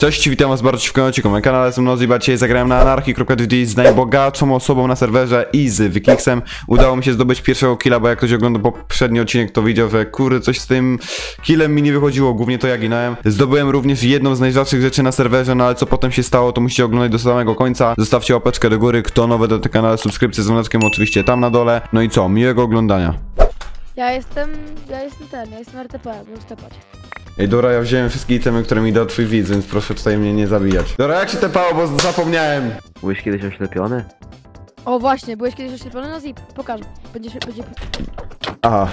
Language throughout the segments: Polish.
Cześć, witam was bardzo w kanale, na kanale jestem Nozi, dzisiaj zagrałem na Anarchy.gg z najbogatszą osobą na serwerze i z Wikixem. Udało mi się zdobyć pierwszego killa, bo jak ktoś oglądał poprzedni odcinek, to widział, że kurde, coś z tym killem mi nie wychodziło, głównie to ja ginąłem. Zdobyłem również jedną z najrzadszych rzeczy na serwerze, no ale co potem się stało, to musicie oglądać do samego końca. Zostawcie łapeczkę do góry, kto nowy do tego kanału, subskrypcję z dzwoneczkiem oczywiście tam na dole. No i co, miłego oglądania. Ja jestem RTP, możesz tepać. Ej, dobra, ja wziąłem wszystkie itemy, które mi dał twój widz, więc proszę tutaj mnie nie zabijać. Dobra, jak się tepało, bo zapomniałem. Byłeś kiedyś oślepiony? O właśnie, byłeś kiedyś oślepiony? No i pokaż. Będzie... Aha.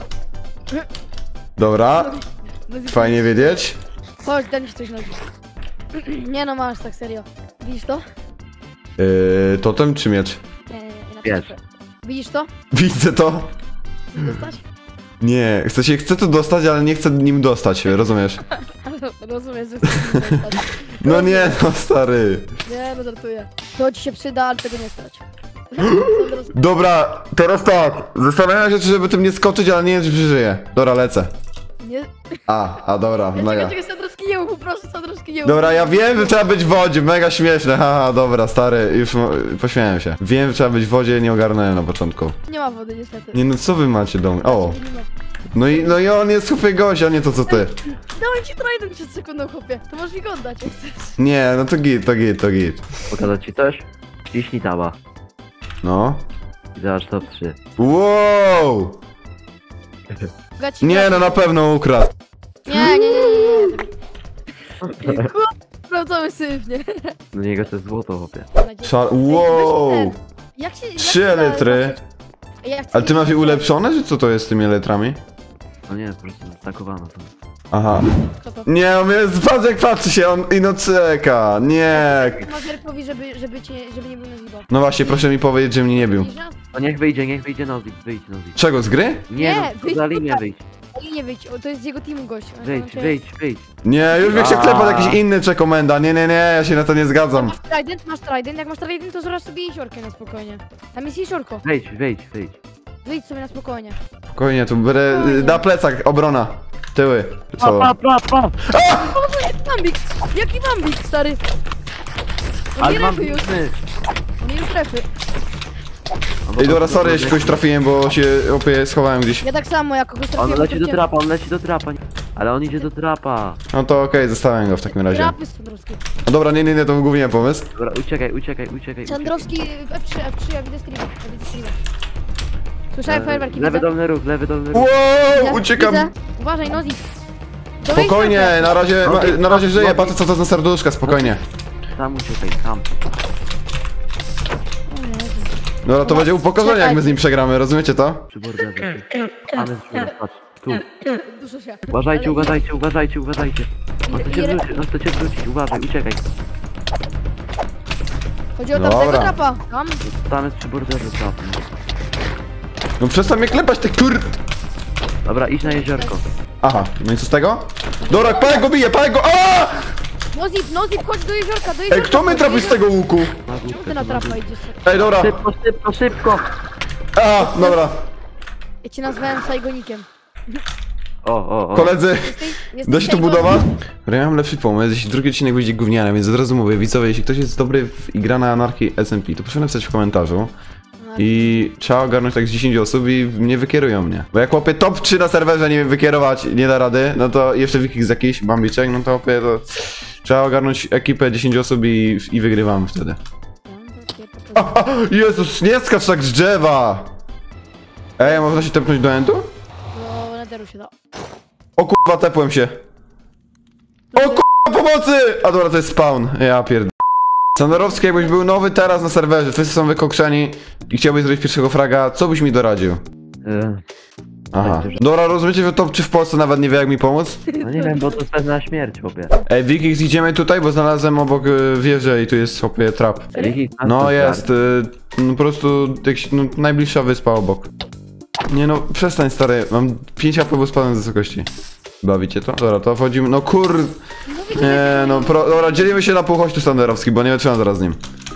Dobra, fajnie wiedzieć. Chodź, daj mi się coś nogi. Nie no, masz tak serio. Widzisz to? Totem czy miecz? Nie, Wiesz. Widzisz to? Widzę to. Chcesz dostać? Nie, chcę to dostać, ale nie chcę nim dostać, rozumiesz? Rozumiesz, że chcesz dostać. No nie, no stary. Nie, no żartuję. To ci się przyda, ale tego nie stać. Dobra, teraz tak. Zastanawiam się, czy żeby tym nie skoczyć, ale nie wiem, czy przeżyję. Dobra, lecę. Nie. Dobra, mega. Czekaj, Sandrowski nie mów, proszę, Sandrowski nie mów. Dobra, ja wiem, że trzeba być w wodzie, mega śmieszne, haha, dobra, stary, już pośmiałem się. Wiem, że trzeba być w wodzie, nie ogarnąłem na początku. Nie ma wody niestety. Nie no, co wy macie do mnie? O, Nie ma. no i on jest super gość, a nie to co ty. Dałem ci trident przed sekundą, chłopie. To możesz mi go oddać, jak chcesz. Nie, no to git. Pokazać ci coś? Ciśnij taba. No. I zobacz top 3. Wow! Gaci, Nie, no na pewno ukradł. Nie. Sprawdzamy syf, nie? Do niego to jest złoto, chłopie. Wow! Jak się... 3 litry. Ale ty masz je ulepszone, czy co to jest z tymi litrami? No nie, po prostu zastakowano to. Aha. Nie, on jest, patrz jak patrzy się, on ino czeka, nie. Mazerkowi, żeby nie był na zibo. No właśnie, proszę mi powiedzieć, że mnie nie bił. No niech wyjdzie Nozik, wyjdź Nozik. Czego, z gry? Nie, no, wyjdź za linię tutaj. wyjdź. Nie wyjdź, to jest z jego teamu gość. Wyjdź. Nie, już wie się klepać jakiś inny czekomenda, nie, ja się na to nie zgadzam. Masz trident, jak masz trident, to zaraz sobie jeziorkę na spokojnie. Tam jest jeziorko. Wyjdź. Wyjdź sobie na spokojnie. Spokojnie, tu będę, na plecach, obrona. Tyły. Co? Bambik! Jaki bambik, stary? On Ale nie mam refy już. On nie już refy. Ej, dobra, sorry, jeśli kogoś trafiłem, bo się schowałem gdzieś. Ja tak samo, jak kogoś On trafiłem. leci do trapa. Ale on idzie do trapa. No to okej, zostawiam go w takim razie. Trapy Sandrowski. No dobra, nie, to był głównie pomysł. Dobra, uciekaj. Sandrowski w F3, ja widzę streama. Słyszałem fajerwerki, Lewy widzę. dolny róg. Wow, uciekam. Widzę. Uważaj, Nozi. Spokojnie, na razie żyję, patrzę co to za serduszka, spokojnie. Tam uciekaj, tam. Dobra, to będzie upokorzenie, jak my z nim przegramy, rozumiecie to? Przy borderze. Tam jest dziura, patrz. Tu. Dużo się. Uważajcie. On chce cię wrócić, uważaj, uciekaj. Chodzi o Dobra. tamtego trapa. Tam jest przy borderze trap. No przestań mnie klepać, ty Dobra, idź na jeziorko. Aha, no i co z tego? Dobra, pałek go bije, aaa! Nozip, chodź do jeziorka, Ej, kto mnie trafi z tego łuku? Na Ty górkę. na trapa idziesz. Ej, dobra. Szybko. Dobra. Ja cię nazwałem Saigonikiem. O. Koledzy, Jesteś da się tu budować? Ja mam lepszy pomysł, jeśli drugi odcinek będzie gówniany, więc od razu mówię, widzowie, jeśli ktoś jest dobry i gra na Anarchy SMP, to proszę napisać w komentarzu. I trzeba ogarnąć tak z 10 osób i nie wykierują mnie. Bo jak łapie top 3 na serwerze nie wykierować, nie da rady, no to jeszcze Wikix jakiś, bambiczek, no to łapie to... Trzeba ogarnąć ekipę 10 osób i wygrywamy wtedy. Jezus, nie skacz tak z drzewa! Ej, a można się tepnąć do endu? Do nederu się da. O kurwa, tepłem się. O kurwa, pomocy! A dobra, to jest spawn. Ja pierd... Sandorowski, jakbyś był nowy teraz na serwerze, wszyscy są wykokszeni i chciałbyś zrobić pierwszego fraga, co byś mi doradził? Aha. Dobra, rozumiecie, że top 3 w Polsce nawet nie wie jak mi pomóc? No nie wiem, bo to jest pewna śmierć, chłopie. Ej, Wikix, idziemy tutaj, bo znalazłem obok wieży i tu jest chłopie trap. No jest, no po prostu najbliższa wyspa obok. Nie no, przestań stary, mam 5 AP, bo spadłem z wysokości. Bawicie to? Dobra, to wchodzimy, no nie no, dobra, dzielimy się na pół, chodź tu Sanderowski, bo nie wytrzymam zaraz z nim.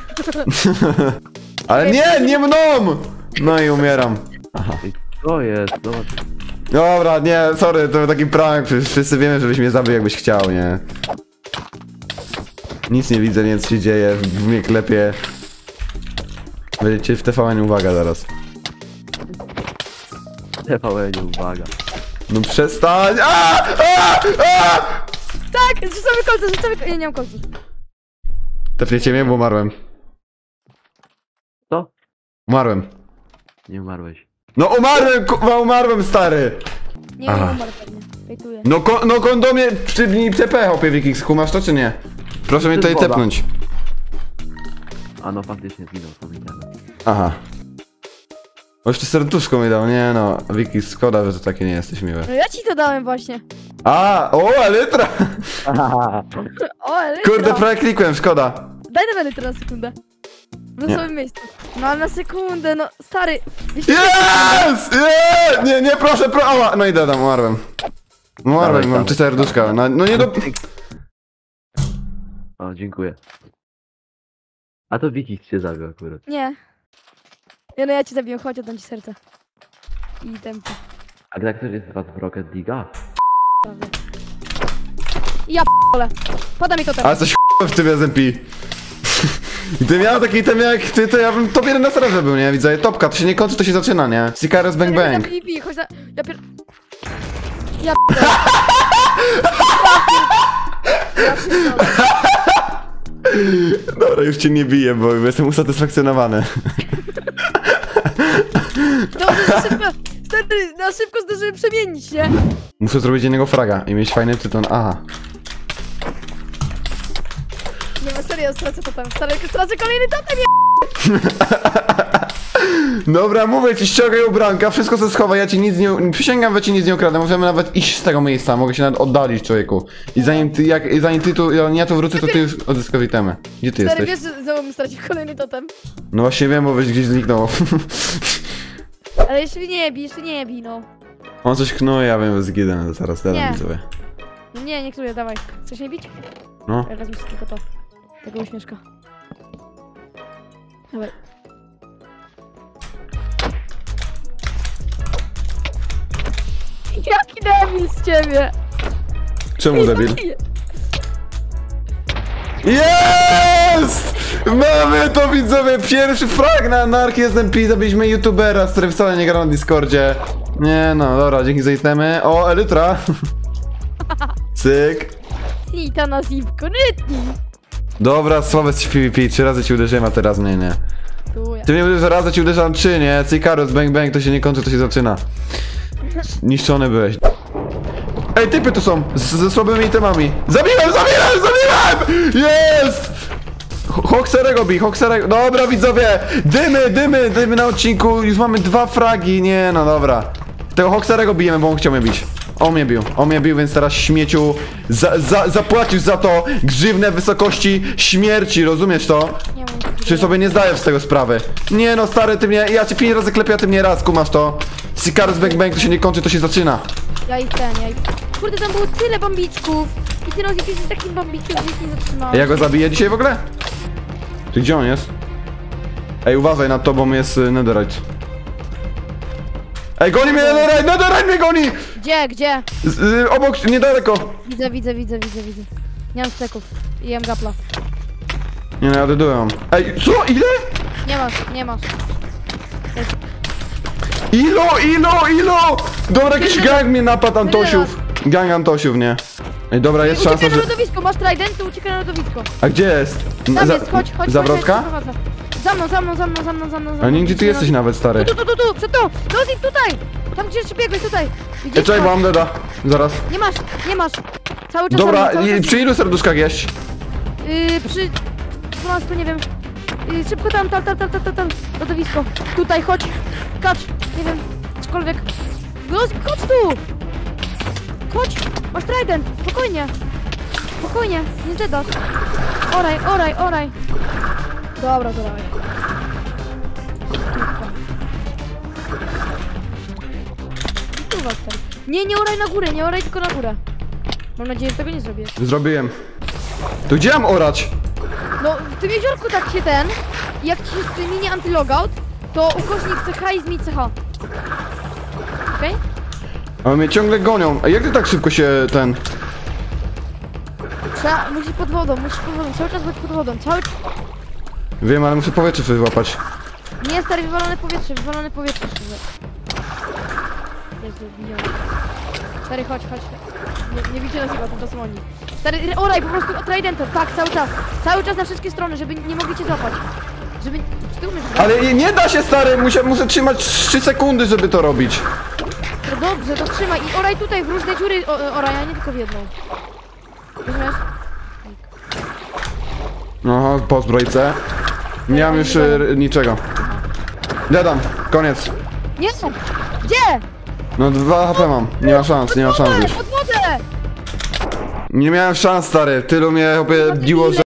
Ale nie mną! No i umieram. Aha. To jest, zobacz. Dobra, nie, sorry, to był taki prank, wszyscy wiemy, żebyś mnie zabił jakbyś chciał, nie? Nic nie widzę, nic się dzieje, w mnie klepie. Będziecie w TVN, uwaga zaraz. TVN, uwaga. No przestań! Tak, rzucamy kolce, nie mam kolców. Tepniecie mnie, bo umarłem. Co? Umarłem. Nie umarłeś. No umarłem, kurwa, umarłem, stary! Nie Aha. wiem, umarł pewnie. Fejtuję. No kondomie przybnij CP, hopie Wikix, kumasz to czy nie? Proszę mnie tutaj woda. tepnąć. A no faktycznie zginął, pamiętam. Aha. O, jeszcze serduszko mi dał, nie no. Wikix, szkoda, że to takie nie jesteś miłe. No ja ci to dałem właśnie. O, elytra! O, elytra. Kurde, prawie klikłem, szkoda. Daj na elytrę na sekundę. W losowym miejscu. No ale na sekundę, no stary. Yes! Nie, proszę, ała! No i dodam, umarłem. Umarłem, Dawaj, mam dawaj. 3 serduszka. No nie do... O, dziękuję. A to Wiki cię zabił akurat. Nie. No ja cię zabiję, chodź, oddam ci serce. I tempo. A tak ktoś jest w Rocket League'a? Prawda. I ja p***ole. Pada mi to teraz. Ale coś w tym SMP. I ty miał taki item jak ty, to ja bym top 1 na serwerze był, nie? Widzę, topka, to się nie kończy, to się zaczyna, nie? Sicarius Bang Bang. Chodź na... Ja p***ole. Dobra, już cię nie biję, bo jestem usatysfakcjonowany. Dobrze, na szybko. Stary, na szybko zdążyłem przemienić się. Muszę zrobić jednego fraga i mieć fajny tyton. Aha. Nie ma serio, stracę totem. Stary, stracę kolejny totem, Dobra, mówię ci, ściągaj ubranka, wszystko se schowaj, ja ci nic nie... Przysięgam, że ci nic nie ukradę, możemy nawet iść z tego miejsca, mogę się nawet oddalić, człowieku. I zanim ty tu, ja tu wrócę, to ty już odzyskasz itemy. Gdzie ty Stary, jesteś? wiesz, że znowu mi stracił kolejny totem. No właśnie wiem, bo gdzieś zniknął. Ale jeszcze nie bij, no. On coś knuje, ja wiem, z gidem, zaraz Nie. dam sobie. Nie kluję, dawaj. Chcesz mnie bić? No. Ja wezmę sobie tylko to. Tego uśmieszka. Dawaj. Jaki debil z ciebie! Czemu debil? Jest! Mamy to, widzowie! Pierwszy frag na Anarchii SMP. Zabiliśmy youtubera, który wcale nie gra na Discordzie. Nie no, dobra, dzięki za itemy. O, elytra! Cyk. I ta nazywko, rytni! Dobra, słabe jesteś w PvP, 3 razy ci uderzyłem, a teraz mnie nie. Tu ja. Ty mnie uderzysz, że razy ci uderzam 3, nie? Sicarius, bang bang, to się nie kończy, to się zaczyna. Niszczony byłeś. Ej, typy tu są, ze słabymi itemami. Zabiłem! Jest! Hoxerego bij, Hoxerego. Dobra, widzowie, dymy na odcinku, już mamy 2 fragi, nie no, dobra. Tego Hoxerego bijemy, bo on chciał mnie bić. On mnie bił, więc teraz śmieciu zapłacisz za to grzywnę w wysokości śmierci, rozumiesz to? Nie mam. Czy sobie nie zdajesz z tego sprawy? Nie no, stary, ty mnie, ja cię 5 razy klepię, a ty mnie raz, kumasz to? Sicarius Bang Bang, to się nie kończy, to się zaczyna. Ja ich. Kurde, tam było tyle bombiczków. I ty Rozi, jesteś takim bombiczkiem, że ich nie zatrzymałeś. Ja go zabiję dzisiaj w ogóle? Ty gdzie on jest? Ej, uważaj, nad tobą jest netherite. Ej, goni mnie netherite mnie goni! Gdzie? Obok, niedaleko. Widzę. Nie mam steków. I jem gapla. Nie no, ja deduję. Ej, co? Ile? Nie masz. Ilo! Dobra, jakiś gang mnie napadł, Antosiów. Gang Antosiów, nie? Ej, dobra, jest szansa, Uciekaj że... na lodowisko, masz trident, to uciekaj na lodowisko. A gdzie jest? Tam jest, chodź. Zawrotka? Za mną. A nigdzie ty jesteś nawet, stary. Tu, przed tą! Rozi, tutaj! Tam gdzie jeszcze biegłeś, tutaj! Widzisz? Czekaj, bo mam deda. Zaraz. Nie masz! Cały czas Dobra, za mną, przy ilu serduszkach jeść? Przy 12, nie wiem. Szybko tam, lodowisko. Tutaj, chodź. Kacz, nie wiem, cokolwiek. Rozi, chodź tu! Chodź, masz trident, spokojnie, nie zdedasz. Oraj. Dobra, zadałeś. Nie oraj na górę, nie oraj tylko na górę. Mam nadzieję, że tego nie zrobię. Zrobiłem. To gdzie mam orać? No, w tym jeziorku tak się jak ci się zmieni antylogout, to ukośnik CH i zmień CH. Okej? Ale mnie ciągle gonią. A jak ty tak szybko się Musisz pod wodą, cały czas być pod wodą, Wiem, ale muszę powietrze wyłapać. Nie, stary, wywalone powietrze, szczerze. Jezu, biją. Stary, chodź. Nie widzicie nas chyba, tymczasem oni. Stary, oraj po prostu tridentem, tak, cały czas na wszystkie strony, żeby nie mogli cię złapać. Żeby... Czy ty umiesz? Ale nie da się, stary, muszę trzymać 3 sekundy, żeby to robić. No dobrze, to trzymaj i oraj tutaj w różne dziury, oraj, a nie tylko w jedną. Rozumiesz? No, po zbrojce. Nie mam już niczego. Dedam, koniec. Nie! Gdzie? No 2 HP mam, nie ma szans już. Pod wodę! Nie miałem szans, stary, tylu mnie biło, że...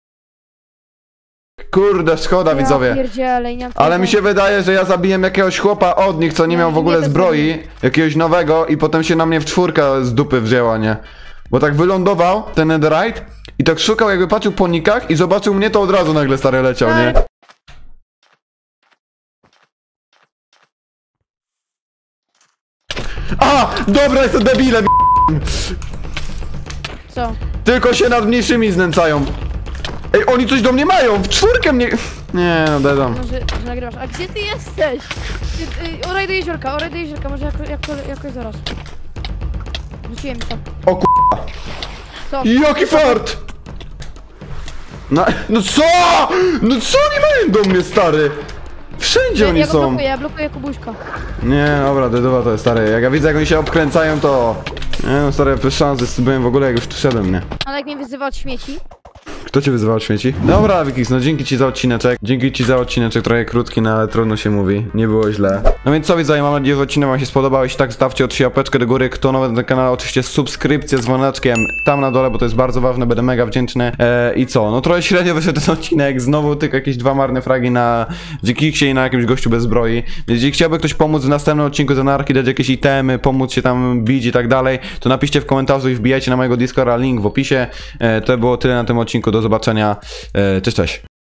Kurde, szkoda, widzowie. Pierdziele, nie mam Ale tego. mi się wydaje, że ja zabiłem jakiegoś chłopa od nich, co nie miał w ogóle nie, to zbroi, jakiegoś nowego i potem się na mnie w czwórka z dupy wzięła, nie? Bo tak wylądował ten netherite i tak szukał, jakby patrzył po nikach i zobaczył mnie, to od razu nagle stary leciał, nie? A! Dobra, jestem debilem! Co? Tylko się nad mniejszymi znęcają. Ej, oni coś do mnie mają! W czwórkę mnie... Nie, no dedam. Może, że nagrywasz. A gdzie ty jesteś? Oraj do jeziorka, może jakoś zaraz. Rzuciłem mi to. O k***. Co? Jaki fart! No co? No co oni mają do mnie, stary? Wszędzie oni Ja go są. ja blokuję Kubuśka. Nie, dobra, dedowa to jest, stary. Jak ja widzę, jak oni się obkręcają, to... Nie no, stary, bez szans, byłem w ogóle, jak już tu szedłem, nie? Ale jak mnie wyzywa od śmieci. Kto cię wyzywał od śmieci? Dobra, Wikix, no dzięki ci za odcineczek. Trochę krótki, no ale trudno się mówi. Nie było źle. No więc co, widzowie, mam nadzieję, że odcinek wam się spodobał. Jeśli tak, zostawcie oczywiście łapeczkę do góry. Kto nowy na ten kanał, oczywiście subskrypcję z dzwoneczkiem tam na dole, bo to jest bardzo ważne, będę mega wdzięczny. I co? No trochę średnio wyszedł ten odcinek. Znowu tylko jakieś 2 marne fragi na Wikixie i na jakimś gościu bez zbroi. Więc jeśli chciałby ktoś pomóc w następnym odcinku z Anarchii, dać jakieś itemy, pomóc się tam bić i tak dalej, to napiszcie w komentarzu i wbijajcie na mojego Discorda, link w opisie. To było tyle na tym odcinku, do zobaczenia. Cześć, cześć.